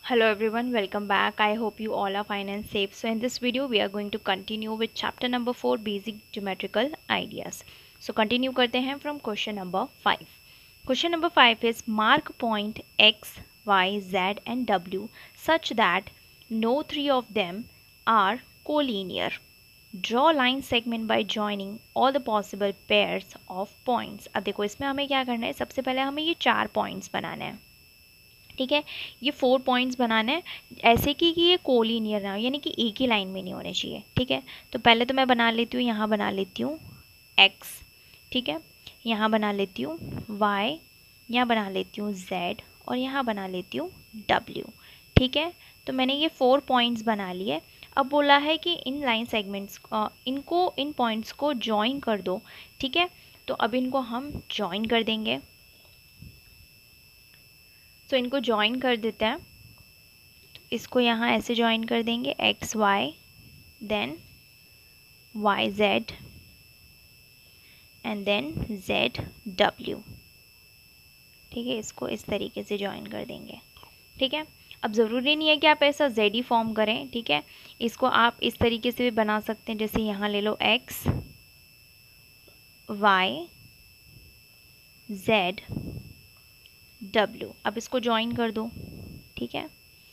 Hello everyone, welcome back. I hope you all are fine and safe. So in this video we are going to continue with chapter number 4 basic geometrical ideas. So continue करते हैं from question number 5. Question number 5 is mark point x, y, z and w such that no three of them are collinear. Draw line segment by joining all the possible pairs of points. अब देखो इसमें हमें क्या करना है, सबसे पहले हमें ये 4 पॉइंट्स बनाने हैं. ठीक है, ये 4 पॉइंट्स बनाना है ऐसे कि ये कोलिनियर ना हो, यानी कि एक ही लाइन में नहीं होने चाहिए. ठीक है, तो पहले तो मैं बना लेती हूँ, यहाँ बना लेती हूँ x. ठीक है, यहाँ बना लेती हूँ y, यहाँ बना लेती हूँ z और यहाँ बना लेती हूँ w. ठीक है, तो मैंने ये 4 पॉइंट्स बना लिए. अब बोला है कि इन लाइन सेगमेंट्स इन पॉइंट्स को ज्वाइन कर दो. ठीक है, तो अब इनको हम ज्वाइन कर देंगे. तो इनको ज्वाइन कर देते हैं. इसको यहाँ ऐसे ज्वाइन कर देंगे X Y, then Y Z and then Z W. ठीक है, इसको इस तरीके से ज्वाइन कर देंगे. ठीक है, अब ज़रूरी नहीं है कि आप ऐसा जेड ही फॉर्म करें. ठीक है, इसको आप इस तरीके से भी बना सकते हैं, जैसे यहाँ ले लो एक्स वाई जेड डब्ल्यू. अब इसको ज्वाइन कर दो. ठीक है,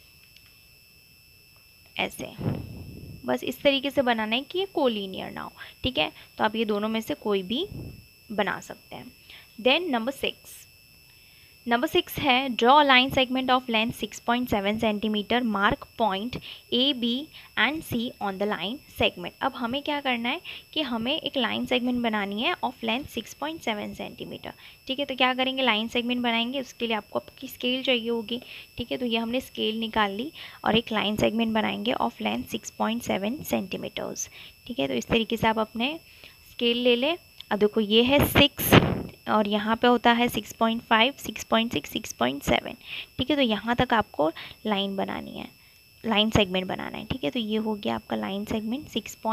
ऐसे बस इस तरीके से बनाना है कि ये कोलिनियर ना हो. ठीक है, तो आप ये दोनों में से कोई भी बना सकते हैं. देन नंबर 6 है draw line segment of length 6.7 centimetre, mark point A B and C on the line segment. अब हमें क्या करना है कि हमें एक लाइन सेगमेंट बनानी है ऑफ लेंथ 6.7 सेंटीमीटर. ठीक है, तो क्या करेंगे, लाइन सेगमेंट बनाएंगे. उसके लिए आपको आपकी स्केल चाहिए होगी. ठीक है, तो ये हमने स्केल निकाल ली और एक लाइन सेगमेंट बनाएंगे ऑफ लेंथ 6.7 सेंटीमीटर्स. ठीक है, तो इस तरीके से आप अपने स्केल ले लें. अब देखो ये है 6 और यहाँ पे होता है 6.5, 6.6, 6.7. ठीक है, तो यहाँ तक आपको लाइन बनानी है, लाइन सेगमेंट बनाना है. ठीक है, तो ये हो गया आपका लाइन सेगमेंट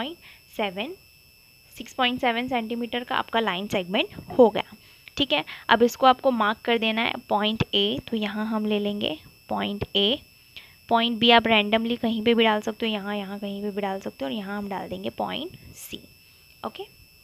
6.7 सेंटीमीटर का आपका लाइन सेगमेंट हो गया. ठीक है, अब इसको आपको मार्क कर देना है पॉइंट ए. तो यहाँ हम ले लेंगे पॉइंट ए. पॉइंट बी आप रैंडमली कहीं पे भी डाल सकते हो, यहाँ कहीं पे भी डाल सकते हो, और यहाँ हम डाल देंगे point C. Okay,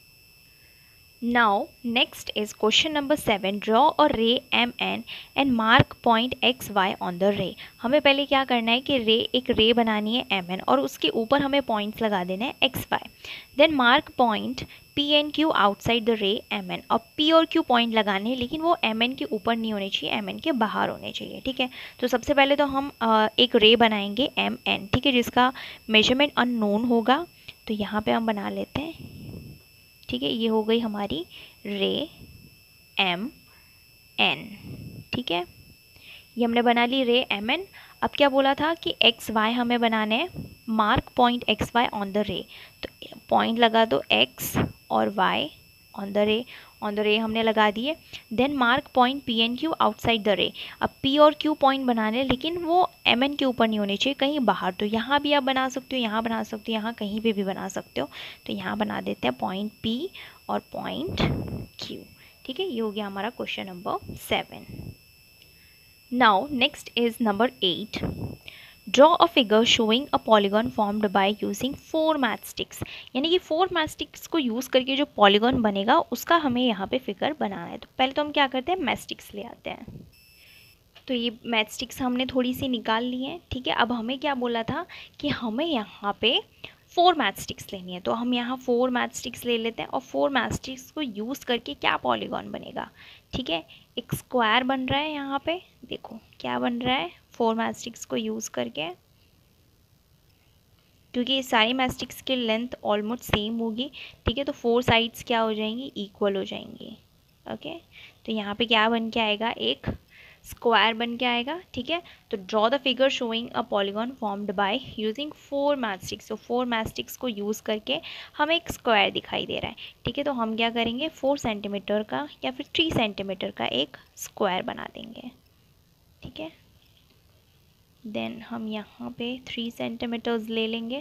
now next is question number 7 draw a ray mn and mark point xy on the ray. हमें पहले क्या करना है कि एक रे बनानी है mn और उसके ऊपर हमें पॉइंट्स लगा देना है xy. Then mark point p and q outside the ray mn. और p और q पॉइंट लगाने हैं, लेकिन वो mn के ऊपर नहीं होने चाहिए, mn के बाहर होने चाहिए. ठीक है, तो सबसे पहले तो हम एक रे बनाएंगे mn. ठीक है, जिसका मेजरमेंट अननोन होगा. तो यहाँ पे हम बना लेते हैं. ठीक है, ये हो गई हमारी रे एम एन. ठीक है, ये हमने बना ली रे एम एन. अब क्या बोला था कि एक्स वाई हमें बनाने हैं, mark point X Y on the ray. तो पॉइंट लगा दो एक्स और वाई ऑन द रे हमने लगा दिए. Then mark point P and Q outside the ray. अब पी और क्यू पॉइंट बनाने, लेकिन वो एम एन के ऊपर नहीं होने चाहिए, कहीं बाहर. तो यहाँ भी आप बना सकते हो, यहाँ बना सकते हो, यहाँ कहीं पे भी बना सकते हो. तो यहाँ बना देते हैं पॉइंट पी और पॉइंट क्यू. ठीक है, ये हो गया हमारा question number 7. Now next is number 8 draw a figure showing a polygon formed by using 4 matchsticks. यानी कि 4 मैचस्टिक्स को यूज़ करके जो पॉलीगॉन बनेगा उसका हमें यहाँ पे फिगर बनाना है. तो पहले तो हम क्या करते हैं, मैचस्टिक्स ले आते हैं. तो ये मैचस्टिक्स हमने थोड़ी सी निकाल ली है. ठीक है, अब हमें क्या बोला था कि हमें यहाँ पे 4 मैचस्टिक्स लेनी है. तो हम यहाँ 4 मैचस्टिक्स ले लेते हैं और 4 मैचस्टिक्स को यूज़ करके क्या पॉलीगॉन बनेगा. ठीक है, एक स्क्वायर बन रहा है. यहाँ पे देखो क्या बन रहा है, 4 मैचस्टिक्स को यूज़ करके, क्योंकि ये सारी मैचस्टिक्स की लेंथ ऑलमोस्ट सेम होगी. ठीक है, तो 4 साइड्स क्या हो जाएंगी, इक्वल हो जाएंगी. ओके, तो यहाँ पे क्या बन के आएगा, एक स्क्वायर बन के आएगा. ठीक है, तो draw the figure showing a polygon formed by using 4 matchsticks. तो 4 मैचस्टिक्स को यूज़ करके हमें एक स्क्वायर दिखाई दे रहा है. ठीक है, तो हम क्या करेंगे, 4 सेंटीमीटर का या फिर 3 सेंटीमीटर का एक स्क्वायर बना देंगे. ठीक है, देन हम यहाँ पे 3 सेंटीमीटर्स ले लेंगे.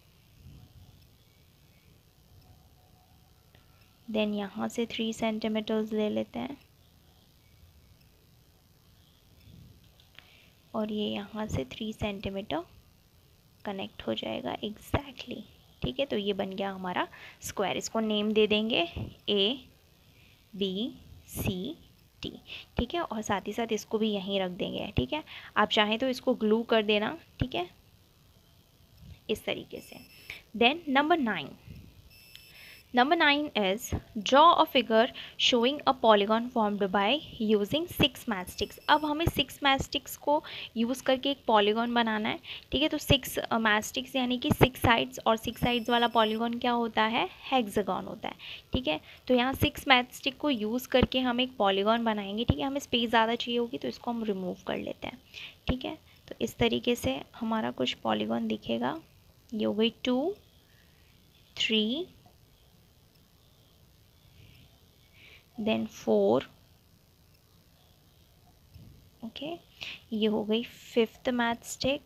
देन यहाँ से 3 सेंटीमीटर्स ले लेते हैं. और ये यहाँ से 3 सेंटीमीटर कनेक्ट हो जाएगा एग्जैक्टली। ठीक है, तो ये बन गया हमारा स्क्वायर। इसको नेम दे देंगे ABCD। ठीक है, और साथ ही साथ इसको भी यहीं रख देंगे। ठीक है, आप चाहें तो इसको ग्लू कर देना। ठीक है, इस तरीके से। Then Number 9 is draw a figure showing a polygon formed by using 6 matchsticks। अब हमें 6 matchsticks को यूज़ करके एक पॉलीगॉन बनाना है। ठीक है, तो 6 matchsticks यानी कि 6 साइड्स, और 6 साइड्स वाला पॉलीगॉन क्या होता है? हेक्सागन होता है। ठीक है, तो यहाँ 6 मैचस्टिक को यूज़ करके हम एक पॉलीगॉन बनाएंगे। ठीक है, हमें स्पेस ज़्यादा चाहिए होगी तो इसको हम रिमूव कर लेते हैं। ठीक है, तो इस तरीके से हमारा कुछ पॉलीगॉन दिखेगा। ये हो गई 2, 3, देन 4। ओके, ये हो गई 5th मैचस्टिक।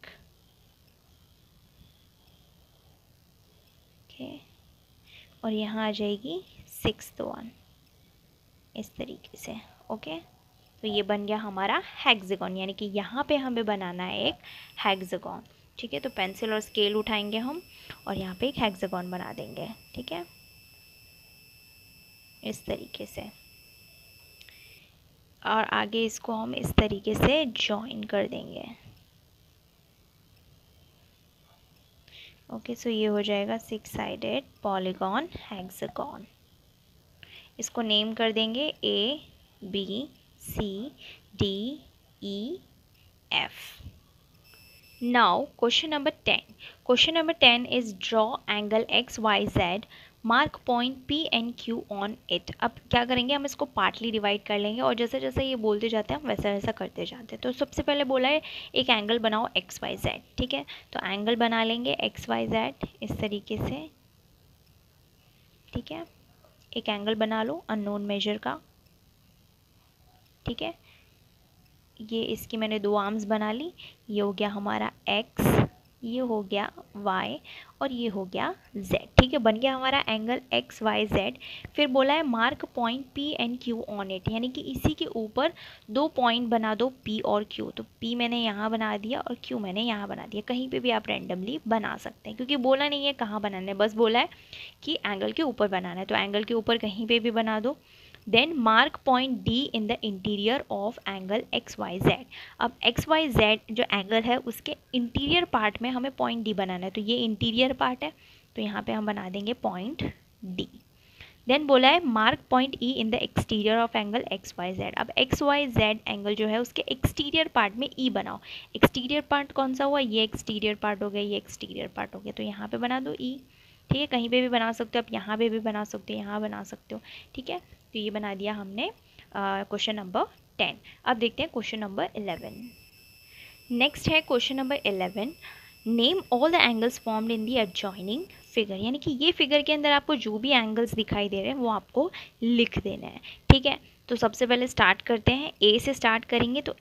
ओके, और यहाँ आ जाएगी 6th वन, इस तरीके से। ओके, तो ये बन गया हमारा हेक्सागन, यानी कि यहाँ पे हमें बनाना है एक हेक्सागन। ठीक है, तो पेंसिल और स्केल उठाएंगे हम और यहाँ पे एक हेक्सागन बना देंगे। ठीक है, इस तरीके से, और आगे इसको हम इस तरीके से जॉइन कर देंगे। ओके, सो ये हो जाएगा 6 साइडेड पॉलीगॉन हेक्सागन। इसको नेम कर देंगे ABCDEF। Now question number 10. Question number 10 is draw angle XYZ, mark point P and Q on it। अब क्या करेंगे, हम इसको पार्टली डिवाइड कर लेंगे और जैसे जैसे ये बोलते जाते हैं हम वैसा वैसा करते जाते हैं। तो सबसे पहले बोला है एक एंगल बनाओ XYZ। ठीक है, तो एंगल बना लेंगे XYZ इस तरीके से। ठीक है, एक एंगल बना लो अननोन मेजर का। ठीक है, ये इसकी मैंने 2 आर्म्स बना ली। ये हो गया हमारा x, ये हो गया y, और ये हो गया z। ठीक है, बन गया हमारा एंगल XYZ। फिर बोला है mark point P and Q on it, यानी कि इसी के ऊपर 2 पॉइंट बना दो P और Q। तो P मैंने यहाँ बना दिया और Q मैंने यहाँ बना दिया। कहीं पे भी आप रेंडमली बना सकते हैं, क्योंकि बोला नहीं है कहाँ बनाना है, बस बोला है कि एंगल के ऊपर बनाना है। तो एंगल के ऊपर कहीं पर भी बना दो। Then mark point D in the interior of angle XYZ। अब XYZ जो एंगल है उसके इंटीरियर पार्ट में हमें पॉइंट D बनाना है। तो ये इंटीरियर पार्ट है, तो यहाँ पे हम बना देंगे पॉइंट D। देन बोला है mark point E in the exterior of angle XYZ। अब XYZ एंगल जो है उसके एक्सटीरियर पार्ट में E बनाओ। एक्सटीरियर पार्ट कौन सा हुआ? ये एक्सटीरियर पार्ट हो गया, ये एक्सटीरियर पार्ट हो गया, तो यहाँ पे बना दो E। ठीक है, कहीं पे भी बना सकते हो आप, यहाँ पे भी बना सकते हो, यहाँ बना सकते हो। ठीक है, तो ये बना दिया हमने क्वेश्चन नंबर 10। अब देखते हैं क्वेश्चन नंबर 11। नेक्स्ट है question number 11, name all the angles formed in the adjoining figure. यानी कि ये फिगर के अंदर आपको जो भी एंगल्स दिखाई दे रहे हैं वो आपको लिख देना है। ठीक है, तो सबसे पहले स्टार्ट करते हैं, ए से स्टार्ट करेंगे। तो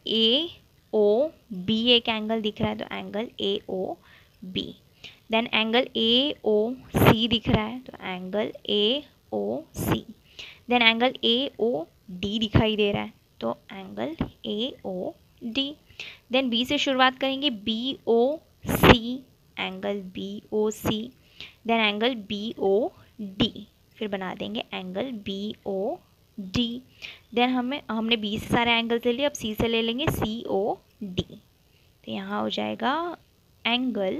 AOB एक एंगल दिख रहा है, तो angle AOB। Then angle AOC दिख रहा है, तो angle AOC। Then angle AOD दिखाई दे रहा है, तो एंगल AOD। देन B से शुरुआत करेंगे, BOC, angle BOC। Then angle BOD, फिर बना देंगे एंगल BOD। देन हमने B से सारे एंगल ले लिए, अब C से ले लेंगे COD। तो यहाँ हो जाएगा एंगल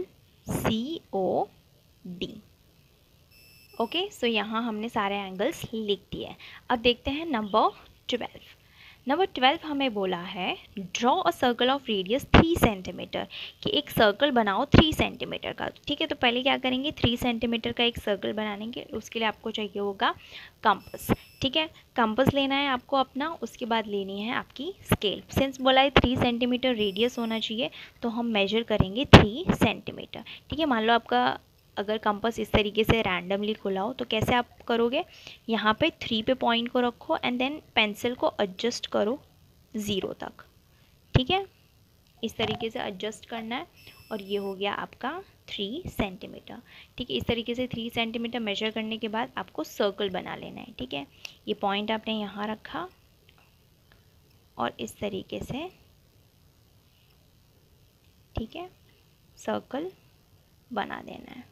COD। ओके, सो यहाँ हमने सारे एंगल्स लिख दिए। अब देखते हैं नंबर 12। नंबर 12 हमें बोला है draw a circle of radius 3 centimetre, कि एक सर्कल बनाओ 3 सेंटीमीटर का। ठीक है, तो पहले क्या करेंगे, 3 सेंटीमीटर का एक सर्कल बनाने के उसके लिए आपको चाहिए होगा कंपास। ठीक है, कंपास लेना है आपको अपना, उसके बाद लेनी है आपकी स्केल। सिंस बोला है 3 सेंटीमीटर रेडियस होना चाहिए, तो हम मेजर करेंगे 3 सेंटीमीटर। ठीक है, मान लो आपका अगर कंपास इस तरीके से रैंडमली खुला हो तो कैसे आप करोगे, यहाँ पे 3 पे पॉइंट को रखो एंड देन पेंसिल को एडजस्ट करो 0 तक। ठीक है, इस तरीके से एडजस्ट करना है, और ये हो गया आपका 3 सेंटीमीटर। ठीक है, इस तरीके से 3 सेंटीमीटर मेजर करने के बाद आपको सर्कल बना लेना है। ठीक है, ये पॉइंट आपने यहाँ रखा और इस तरीके से ठीक है, सर्कल बना देना है।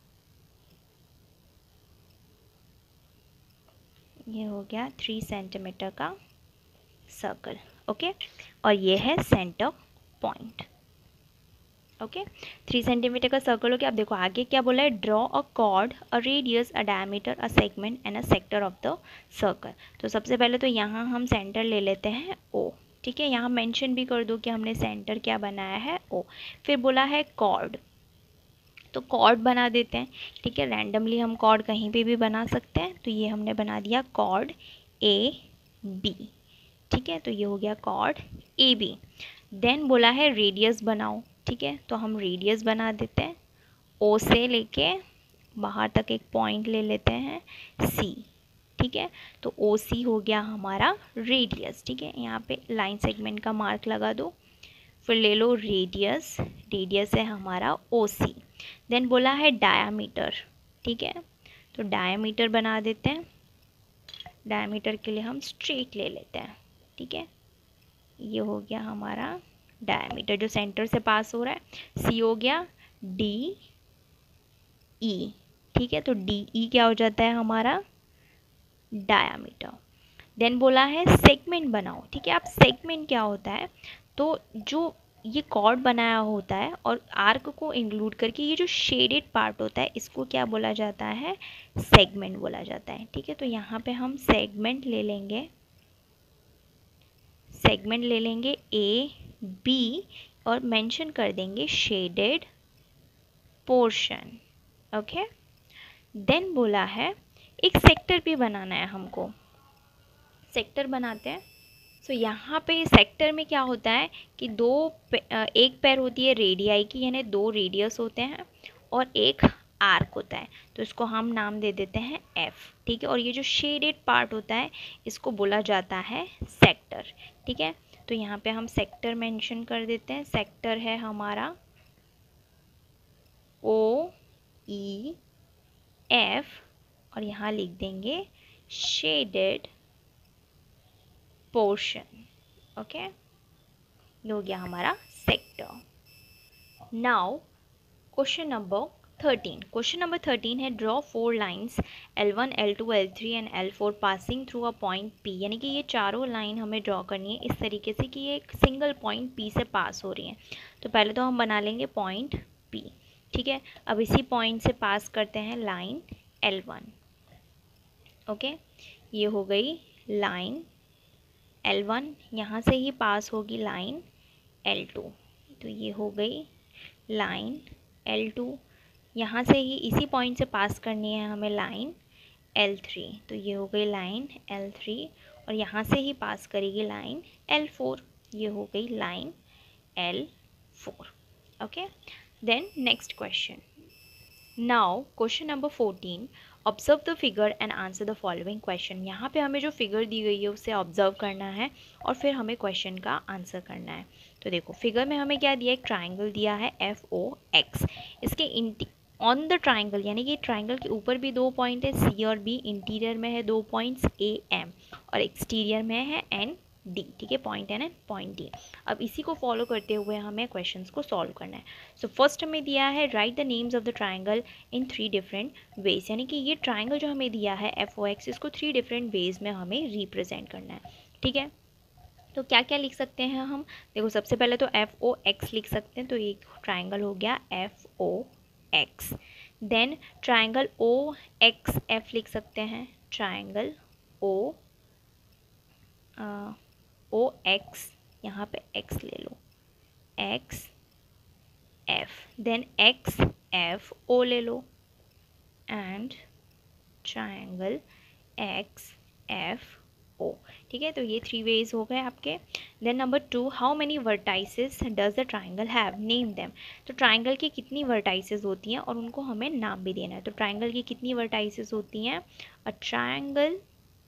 ये हो गया 3 सेंटीमीटर का सर्कल। ओके, और ये है सेंटर पॉइंट। ओके, 3 सेंटीमीटर का सर्कल हो गया। अब देखो आगे क्या बोला है, draw a chord, a radius, a diameter, a segment and a sector of the circle. तो सबसे पहले तो यहाँ हम सेंटर ले लेते हैं ओ। ठीक है, यहाँ मेंशन भी कर दो कि हमने सेंटर क्या बनाया है, ओ। फिर बोला है कॉर्ड, तो कॉर्ड बना देते हैं। ठीक है, रैंडमली हम कॉर्ड कहीं पे भी बना सकते हैं। तो ये हमने बना दिया कॉर्ड ए बी। ठीक है, तो ये हो गया कॉर्ड ए बी। देन बोला है रेडियस बनाओ। ठीक है, तो हम रेडियस बना देते हैं। ओ से लेके बाहर तक एक पॉइंट ले लेते हैं सी। ठीक है, तो ओ सी हो गया हमारा रेडियस। ठीक है, यहाँ पे लाइन सेगमेंट का मार्क लगा दो। फिर ले लो रेडियस, रेडियस है हमारा ओ सी। देन बोला है डायामीटर। ठीक है, तो डायामीटर बना देते हैं। डायामीटर के लिए हम स्ट्रेट ले लेते हैं। ठीक है, ये हो गया हमारा डायमीटर जो सेंटर से पास हो रहा है। सी हो गया डी ई। ठीक है, तो डी ई क्या हो जाता है हमारा डायमीटर। देन बोला है सेगमेंट बनाओ। ठीक है, अब सेगमेंट क्या होता है, तो जो ये कॉर्ड बनाया होता है और आर्क को इंक्लूड करके ये जो शेडेड पार्ट होता है इसको क्या बोला जाता है, सेगमेंट बोला जाता है। ठीक है, तो यहाँ पे हम सेगमेंट ले लेंगे, सेगमेंट ले लेंगे ए बी और मेंशन कर देंगे शेडेड पोर्शन। ओके, देन बोला है एक सेक्टर भी बनाना है हमको। सेक्टर बनाते हैं। सो यहाँ पे सेक्टर में क्या होता है कि एक पैर होती है रेडियाई की, यानी 2 रेडियस होते हैं और एक आर्क होता है। तो इसको हम नाम दे देते हैं एफ। ठीक है, और ये जो शेडेड पार्ट होता है इसको बोला जाता है सेक्टर। ठीक है, तो यहाँ पे हम सेक्टर मेंशन कर देते हैं। सेक्टर है हमारा ओ ई एफ और यहाँ लिख देंगे शेडेड पोर्शन। ओके, ये हो गया हमारा sector. Now question number 13। Question number 13 है draw 4 lines L1, L2, L3 and L4 passing through a point P। यानी कि ये चारों लाइन हमें ड्रॉ करनी है इस तरीके से कि ये एक सिंगल पॉइंट P से पास हो रही है। तो पहले तो हम बना लेंगे पॉइंट P। ठीक है, अब इसी पॉइंट से पास करते हैं लाइन L1। ओके, ये हो गई लाइन L1, यहाँ से ही पास होगी लाइन L2। तो ये हो गई लाइन L2, यहाँ से ही इसी पॉइंट से पास करनी है हमें लाइन L3। तो ये हो गई लाइन L3 और यहाँ से ही पास करेगी लाइन L4। ये हो गई line L4। Okay, then next question. Now question number 14, observe the figure and answer the following question. यहाँ पे हमें जो फिगर दी गई है उसे ऑब्जर्व करना है और फिर हमें क्वेश्चन का आंसर करना है। तो देखो फिगर में हमें क्या दिया है, एक ट्राइंगल दिया है FOX। इसके ऑन द ट्राइंगल, यानी कि ट्राइंगल के ऊपर भी 2 पॉइंट है C और B, इंटीरियर में है 2 पॉइंट्स AM और एक्सटीरियर में है ND। ठीक है, point N and point D। अब इसी को फॉलो करते हुए हमें क्वेश्चंस को सॉल्व करना है। सो फर्स्ट हमें दिया है write the names of the triangle in 3 different ways. यानी कि ये ट्राइंगल जो हमें दिया है FOX, इसको 3 डिफरेंट वेज में हमें रिप्रेजेंट करना है। ठीक है, तो क्या क्या लिख सकते हैं हम, देखो सबसे पहले तो FOX लिख सकते हैं। तो एक ट्राइंगल हो गया FOX। देन ट्राइंगल OXF लिख सकते हैं, ट्राइंगल OX, यहाँ पे X ले लो, XF। देन XFO ले लो एंड ट्राइंगल XFO। ठीक है, तो ये 3 वेज हो गए आपके। Then number 2, how many vertices does the triangle have, name them. तो ट्राइंगल की कितनी वर्टाइसेस होती हैं और उनको हमें नाम भी देना है। तो ट्राइंगल की कितनी वर्टाइसेस होती हैं, a triangle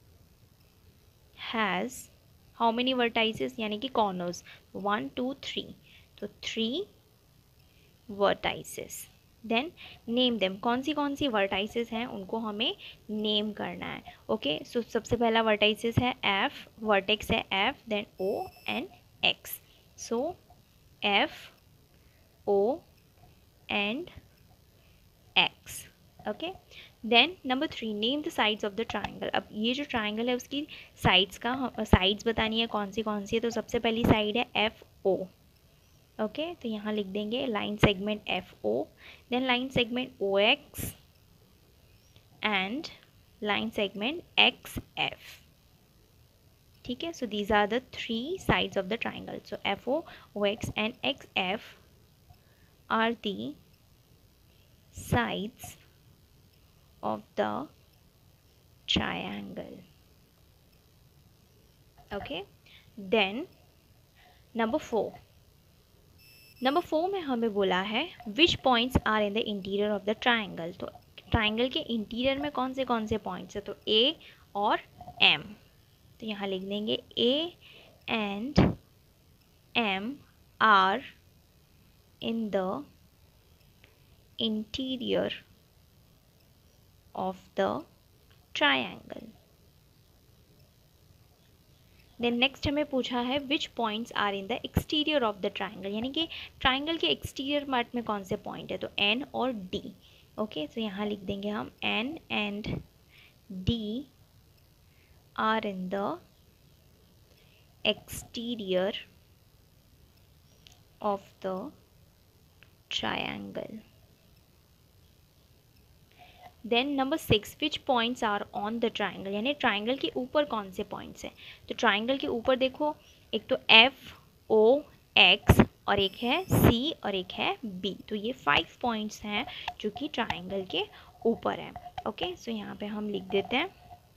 has how many vertices, यानी कि कॉर्नर्स 1 2 3। तो 3 वर्टाइसेस। देन नेम देम, कौन सी वर्टाइसेस हैं उनको हमें नेम करना है। ओके, सो सबसे पहला वर्टाइसेस है F, वर्टेक्स है F, then O and X। So F O and X. Okay, then number 3, name the sides of the triangle. अब ये जो ट्राइंगल है उसकी साइड्स बतानी है कौन सी है। तो सबसे पहली साइड है एफ ओ। ओके, तो यहाँ लिख देंगे line segment F O, then line segment O X and line segment X F. ठीक है, so these are the 3 sides of the triangle. So F O, O X and X F are the sides of the triangle. Okay, then number 4 में हमें बोला है which points are in the interior of the triangle। तो triangle के interior में कौन से points है, तो A और M। तो यहाँ लिख देंगे A and M are in the interior of the triangle। Then next हमें पूछा है which points are in the exterior of the triangle, यानी कि ट्राइंगल के एक्सटीरियर पार्ट में कौन से पॉइंट है, तो एन और डी। ओके, तो यहाँ लिख देंगे हम N and D are in the exterior of the triangle. Then number 6, which points are on the triangle, यानी ट्राइंगल के ऊपर कौन से पॉइंट्स हैं। तो ट्राइंगल के ऊपर देखो, एक तो एफ ओ एक्स और एक है सी और एक है बी। तो ये 5 पॉइंट्स हैं जो कि ट्राइंगल के ऊपर है। ओके, सो यहाँ पे हम लिख देते हैं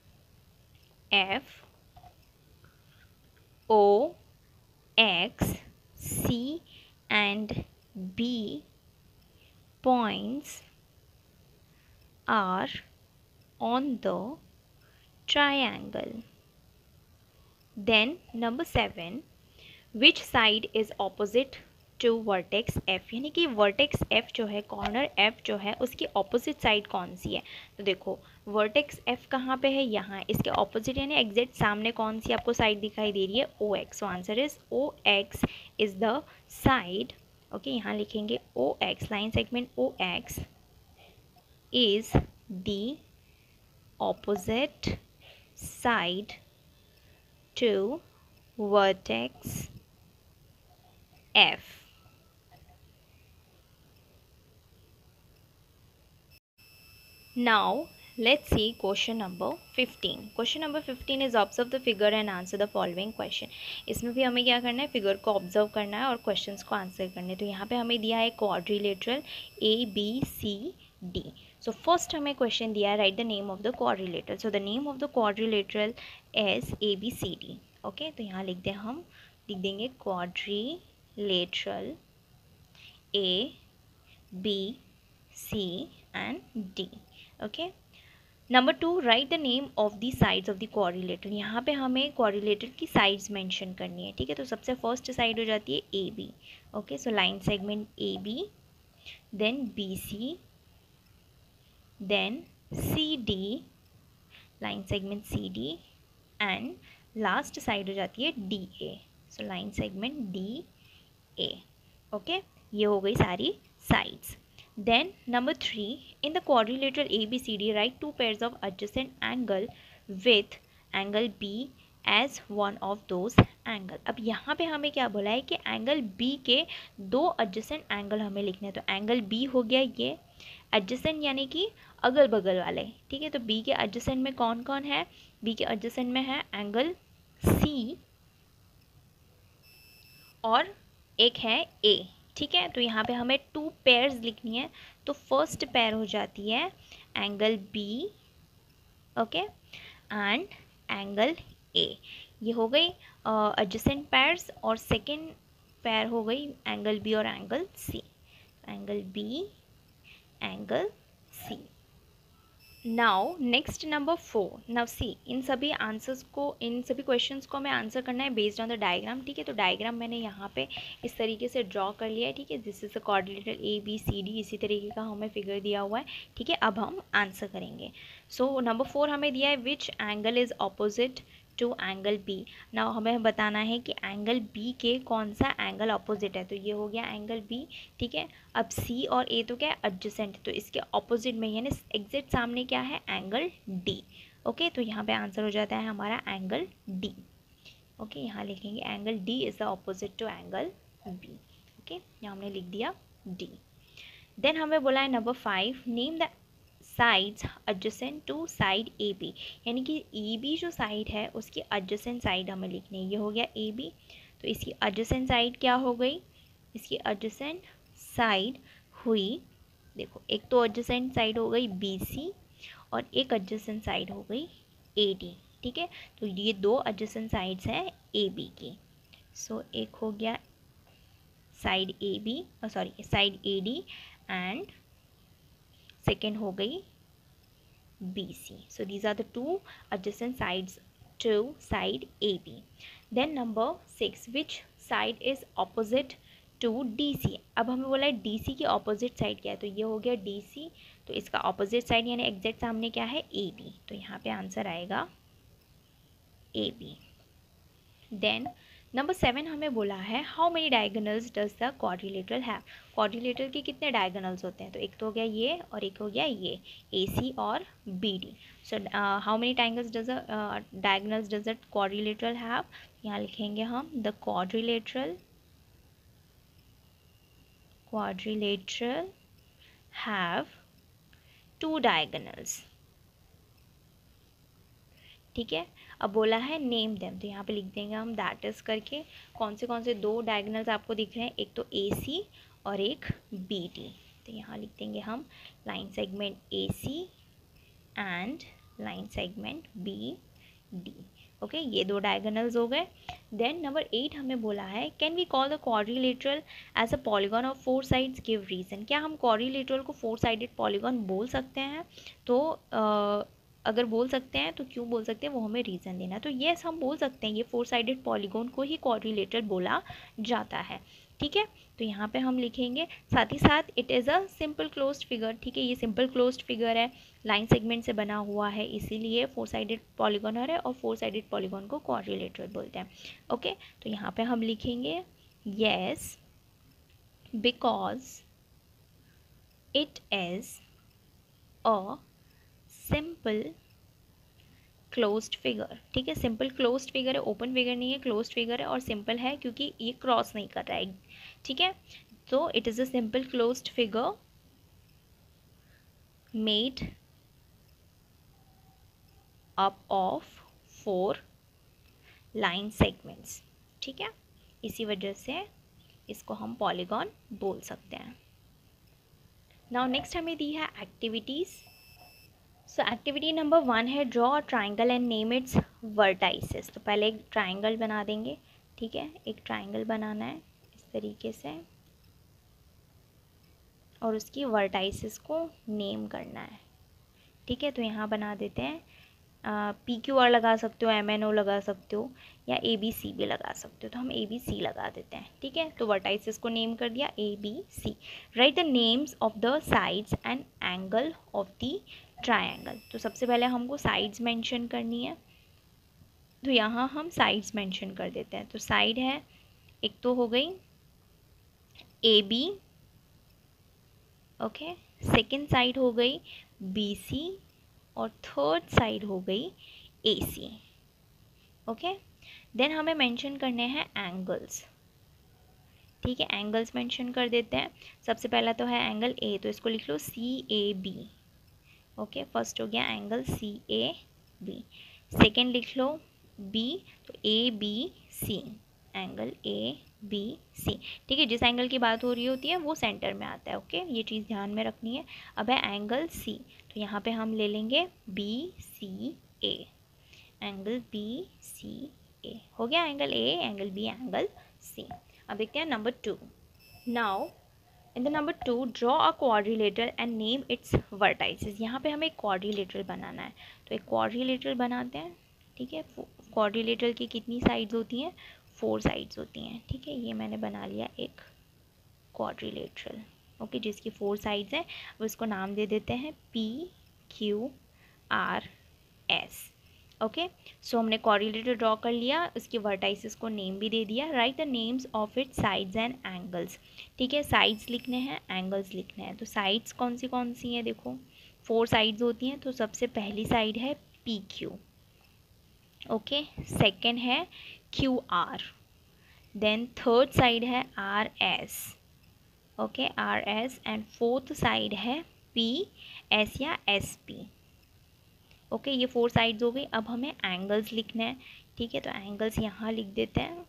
F O X C and B points are on the triangle. Then number 7, which side is opposite to vertex F, यानी कि vertex F जो है, कॉर्नर F जो है, उसकी ऑपोजिट साइड कौन सी है। तो देखो वर्टेक्स F कहाँ पे है, यहाँ। इसके ऑपोजिट यानी एग्जैक्ट सामने कौन सी आपको साइड दिखाई दे रही है, O X. So answer is O X is the side. Okay, यहाँ लिखेंगे O X, line segment O X is the opposite side to vertex F. Now let's see question number 15. Question number 15 is observe the figure and answer the following question. इसमें भी हमें क्या करना है, figure को observe करना है और क्वेश्चंस को आंसर करने हैं। तो यहाँ पे हमें दिया है क्वाड्रिलेटरल ABCD। सो फर्स्ट हमें क्वेश्चन दिया है write the name of the quadrilateral. So the name of the quadrilateral is ABCD। Okay, तो यहाँ लिख देंगे quadrilateral ABC and D। Okay, number 2, write the name of the sides of the quadrilateral. यहाँ पे हमें quadrilateral की sides mention करनी है। ठीक है, तो सबसे फर्स्ट साइड हो जाती है AB। Okay, so line segment AB, then BC, then CD, line segment CD and last side हो जाती है DA। सो लाइन सेगमेंट DA। ओके, ये हो गई सारी sides. Then number 3, in the quadrilateral ABCD write 2 pairs of adjacent angle with angle B as one of those angle। अब यहाँ पे हमें क्या बोला है कि एंगल B के 2 adjacent एंगल हमें लिखने हैं। तो एंगल B हो गया ये, एडजेसेंट यानी कि अगल बगल वाले। ठीक है, तो बी के एडजेसेंट में कौन कौन है, बी के एडजेसेंट में है एंगल सी और एक है ए। ठीक है, तो यहाँ पे हमें 2 पेयर्स लिखनी है। तो फर्स्ट पेयर हो जाती है angle B, okay, and angle A. ये हो गई एडजेसेंट पेयर्स। और सेकेंड पेयर हो गई एंगल बी और angle C. Angle B, angle C. Now next number 4। Now see, इन सभी क्वेश्चंस को हमें आंसर करना है बेस्ड ऑन द डायग्राम। ठीक है, तो डायग्राम मैंने यहाँ पे इस तरीके से ड्रॉ कर लिया है। ठीक है, this is the quadrilateral ABCD, इसी तरीके का हमें फिगर दिया हुआ है। ठीक है, अब हम आंसर करेंगे। सो नंबर 4 हमें दिया है which angle is opposite to angle B. Now हमें बताना है कि एंगल बी के कौन सा एंगल ऑपोजिट है, तो ये हो गया एंगल बी, ठीक है। अब सी और ए तो क्या है, एडजेसेंट, तो इसके ऑपोजिट में यानी एग्जैक्ट सामने क्या है, एंगल डी। ओके, तो यहाँ पे आंसर हो जाता है हमारा एंगल डी। ओके, यहाँ लिखेंगे angle D is the opposite to angle B. Okay, यहाँ हमने लिख दिया डी। देन हमें बोला है number 5, name the sides adjacent to side A B, यानी कि ए बी जो साइड है उसकी एडजेसेंट साइड हमें लिखनी है। ये हो गया ए बी, तो इसकी एडजेसेंट साइड क्या हो गई, इसकी एडजेसेंट साइड हुई, देखो एक तो एडजेसेंट साइड हो गई बी सी और एक एडजेसेंट साइड हो गई ए डी, ठीक है। तो ये दो एडजेसेंट साइड्स हैं ए बी की। सो एक हो गया side A B, sorry side A D, and second हो गई BC. So these are the two adjacent sides to side AB. Then number 6, which side is opposite to DC? अब हमें बोला है DC की opposite side क्या है, तो ये हो गया DC, तो इसका opposite side यानी exact सामने क्या है, AB, तो यहाँ पे आंसर आएगा AB. देन नंबर 7 हमें बोला है how many diagonals does the quadrilateral have, quadrilateral के कितने डायगोनल्स होते हैं, तो एक तो हो गया ये और एक हो गया ये AC और BD। So how many diagonals does the quadrilateral have, यहाँ लिखेंगे हम द क्वाड्रिलेटरल हैव 2 डायगोनल्स, ठीक है। अब बोला है नेम देम, तो यहाँ पे लिख देंगे हम दैट इज करके कौन से 2 डायगोनल्स आपको दिख रहे हैं, एक तो AC और एक BD, तो यहाँ लिख देंगे हम line segment AC and line segment BD। Okay, ये 2 डायगोनल्स हो गए। देन नंबर 8 हमें बोला है can we call the quadrilateral as a polygon of 4 sides, give reason, क्या हम क्वाड्रिलेटरल को 4 साइडेड पॉलीगॉन बोल सकते हैं, तो अगर बोल सकते हैं तो क्यों बोल सकते हैं वो हमें रीज़न देना। तो येस हम बोल सकते हैं, ये 4 साइडेड पॉलीगॉन को ही क्वाड्रिलेटरल बोला जाता है, ठीक है। तो यहाँ पे हम लिखेंगे साथ ही साथ it is a simple closed figure, ठीक है, ये सिंपल क्लोज्ड फिगर है, लाइन सेगमेंट से बना हुआ है, इसीलिए 4 साइडेड पॉलीगॉन है और 4 साइडेड पॉलीगॉन को क्वाड्रिलेटरल बोलते हैं। ओके, तो यहाँ पे हम लिखेंगे yes because it is a simple closed figure, ठीक है, सिंपल क्लोज्ड फिगर है, ओपन फिगर नहीं है, क्लोज्ड फिगर है और सिंपल है क्योंकि ये क्रॉस नहीं कर रहा है, ठीक है। तो it is a simple closed figure made up of 4 line segments, ठीक है, इसी वजह से इसको हम पॉलीगॉन बोल सकते हैं। नाउ नेक्स्ट हमें दी है एक्टिविटीज़। सो एक्टिविटी नंबर 1 है draw a triangle and name its vertices. तो पहले एक ट्राइंगल बना देंगे, ठीक है, एक ट्राइंगल बनाना है इस तरीके से और उसकी वर्टाइसेस को नेम करना है, ठीक है। तो यहाँ बना देते हैं PQR लगा सकते हो, MNO लगा सकते हो या ABC भी लगा सकते हो, तो हम ABC लगा देते हैं, ठीक है। तो वर्टाइसेस को नेम कर दिया ABC। Write the names of the sides and angle of the triangle. तो सबसे पहले हमको साइड्स मेंशन करनी है, तो यहाँ हम साइड्स मेंशन कर देते हैं। तो साइड है, एक तो हो गई AB, ओके, सेकेंड साइड हो गई BC और थर्ड साइड हो गई AC, ओके। देन हमें मेंशन करने हैं एंगल्स, ठीक है, एंगल्स मेंशन कर देते हैं। सबसे पहला तो है एंगल A, तो इसको लिख लो CAB, ओके, फर्स्ट हो गया एंगल CAB। सेकेंड लिख लो B, तो ABC, एंगल ABC, ठीक है, जिस एंगल की बात हो रही होती है वो सेंटर में आता है, ओके, ये चीज़ ध्यान में रखनी है। अब है एंगल C, तो यहाँ पे हम ले लेंगे BCA, एंगल BCA हो गया, angle A, angle B, angle C। अब देखते हैं number 2। Now in the number 2 draw a quadrilateral and name its vertices. यहाँ पे हमें एक क्वाड्रिलेटरल बनाना है, तो एक क्वाड्रिलेटरल बनाते हैं, ठीक है। क्वाड्रिलेटरल की कितनी साइड्स होती हैं, 4 साइड्स होती हैं, ठीक है। ये मैंने बना लिया एक क्वाड्रिलेटरल, ओके, जिसकी 4 साइड्स हैं। अब इसको नाम दे देते हैं PQRS, ओके, सो हमने क्वाड्रिलेटरल ड्रॉ कर लिया, उसके वर्टाइसेस को नेम भी दे दिया। Write the names of it sides and angles. ठीक है, साइड्स लिखने हैं, एंगल्स लिखने हैं। तो साइड्स कौन सी हैं, देखो 4 साइड्स होती हैं। तो सबसे पहली साइड है पी क्यू, ओके, सेकेंड है Q R, then third side है R S, okay, R S, and fourth side है पी एस या एस पी। ओके, ये 4 साइड्स हो गई। अब हमें एंगल्स लिखना है। ठीक है, तो एंगल्स यहाँ लिख देते हैं।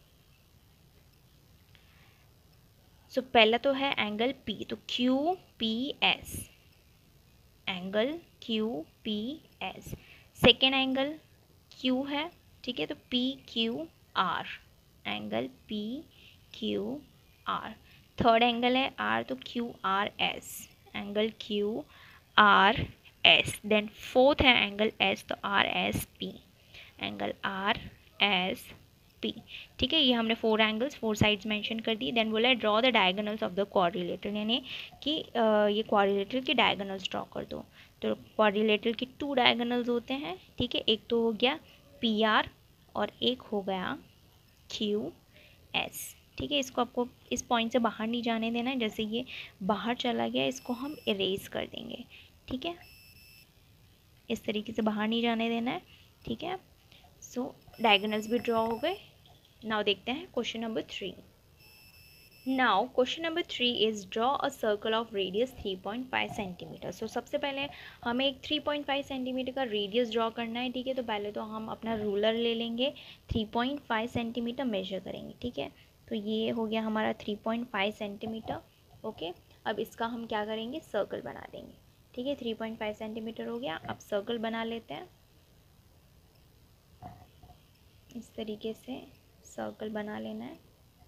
सो पहला तो है एंगल पी, तो Q P S, angle Q P S. Second angle Q है, ठीक है, तो P Q R, angle P Q R. Third angle है आर, तो Q R S, angle Q R S. Then fourth है angle S, तो R S P, angle R S P. ठीक है, ये हमने 4 एंगल्स 4 साइड्स मेंशन कर दी। Then बोला है draw the diagonals of the quadrilateral, यानी कि ये क्वाड्रिलेटरल की डायगोनल्स ड्रॉ कर दो। तो क्वाड्रिलेटरल की 2 डायगोनल्स होते हैं। ठीक है, एक तो हो गया पी आर और एक हो गया क्यू एस। ठीक है, इसको आपको इस पॉइंट से बाहर नहीं जाने देना है। जैसे ये बाहर चला गया, इसको हम इरेज कर देंगे। ठीक है, इस तरीके से बाहर नहीं जाने देना है। ठीक है, सो डायगोनल्स भी ड्रॉ हो गए। नाउ देखते हैं question number 3। Now question number 3 is draw a circle of radius 3.5 centimetre. So सबसे पहले हमें एक 3.5 सेंटीमीटर का रेडियस ड्रॉ करना है। ठीक है, तो पहले तो हम अपना रूलर ले लेंगे, 3.5 सेंटीमीटर मेजर करेंगे। ठीक है, तो ये हो गया हमारा 3.5 सेंटीमीटर। ओके, अब इसका हम क्या करेंगे, सर्कल बना देंगे। ठीक है, 3.5 सेंटीमीटर हो गया। अब सर्कल बना लेते हैं, इस तरीके से सर्कल बना लेना है।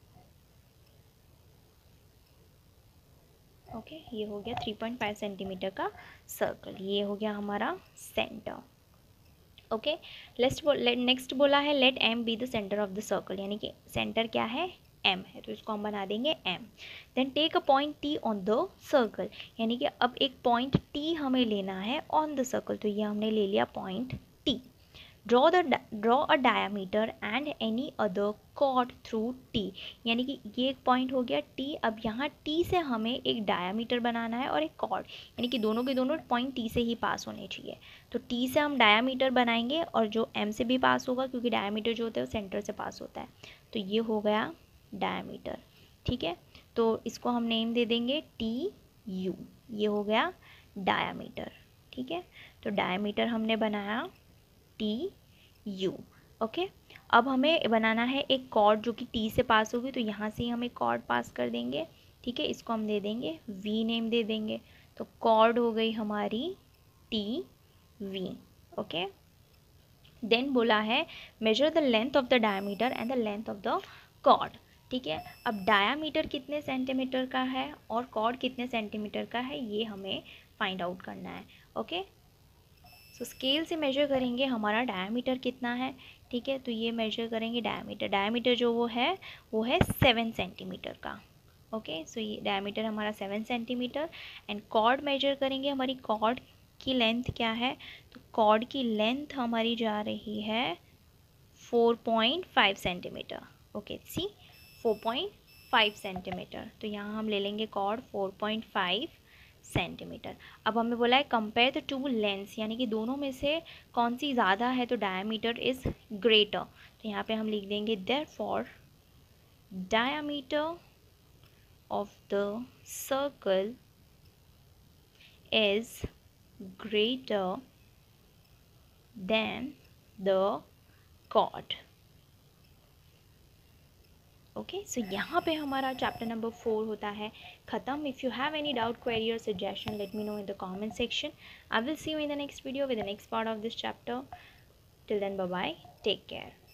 ओके, ये हो गया 3.5 सेंटीमीटर का सर्कल, ये हो गया हमारा सेंटर। ओके, नेक्स्ट बोला है let M be the centre of the circle, यानी कि सेंटर क्या है, एम है, तो इसको हम बना देंगे M. Then take a point T on the circle, यानी कि अब एक पॉइंट टी हमें लेना है ऑन द सर्कल। तो ये हमने ले लिया point T. Draw a diameter and any other chord through T, यानी कि ये एक पॉइंट हो गया टी। अब यहाँ टी से हमें एक डायामीटर बनाना है और एक कॉर्ड, यानी कि दोनों के दोनों पॉइंट टी से ही पास होने चाहिए। तो टी से हम डायामीटर बनाएंगे और जो एम से भी पास होगा, क्योंकि डायामीटर जो होता है वो सेंटर से पास होता है। तो ये हो गया डायामीटर। ठीक है, तो इसको हम नेम दे देंगे टी यू, ये हो गया डायामीटर। ठीक है, तो डायामीटर हमने बनाया टी यू। ओके, अब हमें बनाना है एक कॉर्ड जो कि टी से पास होगी, तो यहाँ से ही हम एक कॉर्ड पास कर देंगे। ठीक है, इसको हम दे देंगे वी नेम दे देंगे। तो कॉर्ड हो गई हमारी टी वी। ओके, देन बोला है measure the length of the diameter and the length of the chord. ठीक है, अब डायामीटर कितने सेंटीमीटर का है और कॉर्ड कितने सेंटीमीटर का है, ये हमें फाइंड आउट करना है। ओके, सो स्केल से मेजर करेंगे हमारा डायामीटर कितना है। ठीक है, तो ये मेजर करेंगे डायामीटर जो वो है 7 सेंटीमीटर का। ओके, सो ये डायामीटर हमारा 7 सेंटीमीटर। एंड कॉर्ड मेजर करेंगे, हमारी कॉर्ड की लेंथ क्या है, तो कॉर्ड की लेंथ हमारी जा रही है 4.5 सेंटीमीटर। ओके, सी 4.5 सेंटीमीटर, तो यहाँ हम ले लेंगे कॉर्ड 4.5 सेंटीमीटर। अब हमें बोला है कंपेयर द टू लेंथ्स, यानी कि दोनों में से कौन सी ज़्यादा है, तो डायमीटर इज़ ग्रेटर। तो यहाँ पे हम लिख देंगे therefore diameter of the circle is greater than the chord. Okay, so यहाँ पे हमारा चैप्टर नंबर 4 होता है ख़त्म। If you have any doubt, query और suggestion, let me know in the comment section. I will see you in the next video with the next part of this chapter. Till then, bye bye, take care.